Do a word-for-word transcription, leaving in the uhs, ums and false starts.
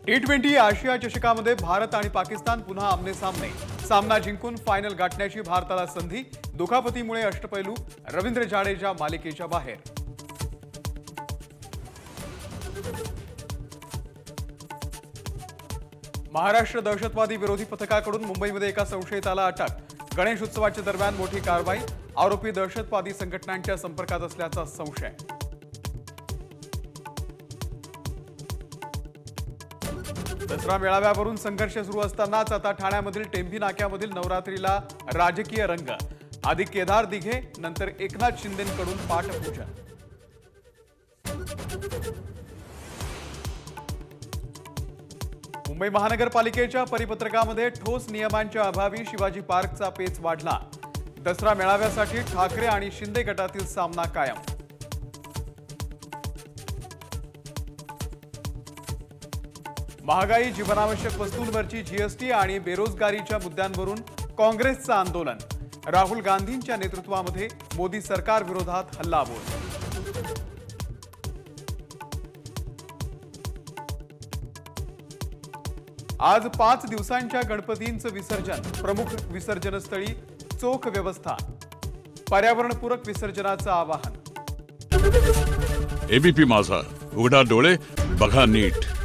T twenty आशिया चषकामध्ये भारत आणि पाकिस्तान पुन्हा आमने सामने। सामना जिंकून फायनल गाठण्याची भारताला संधी। दुखापतीमुळे अष्टपैलू रवींद्र जाडेजा मालिकेच्या बाहेर। महाराष्ट्र दहशतवादी विरोधी पथकाकडून मुंबईमध्ये एका संशयिताला अटक। गणेश उत्सवाच्या दरम्यान मोठी कारवाई। आरोपी दहशतवादी संघटनांच्या संपर्कात असल्याचा संशय। दसरा मेळाव्यावरून संघर्ष सुरू असतानाच आता ठाण्यामधील टेंभी नाक्यामधील नवरात्रीला राजकीय रंग। आधी केदार दिघे, नंतर एकनाथ शिंदेंकडून पाठपूजन। मुंबई महानगरपालिकेच्या परिपत्रकामध्ये ठोस नियमांच्या अभावी शिवाजी पार्कचा पेच वाढला। दसरा मेळाव्यासाठी ठाकरे आणि शिंदे गटातील सामना कायम। महागाई, जीवनावश्यक वस्तूंवरची जीएसटी आणि बेरोजगारीच्या मुद्द्यांवरून काँग्रेसचं आंदोलन। राहुल गांधींच्या नेतृत्वामध्ये मोदी सरकार विरोधात हल्लाबोल। आज पाच दिवसांच्या गणपतींचं विसर्जन। प्रमुख विसर्जनस्थळी चोख व्यवस्था। पर्यावरणपूरक विसर्जनाचं आवाहन। एबीपी माझा, उघडा डोळे बघा नीट।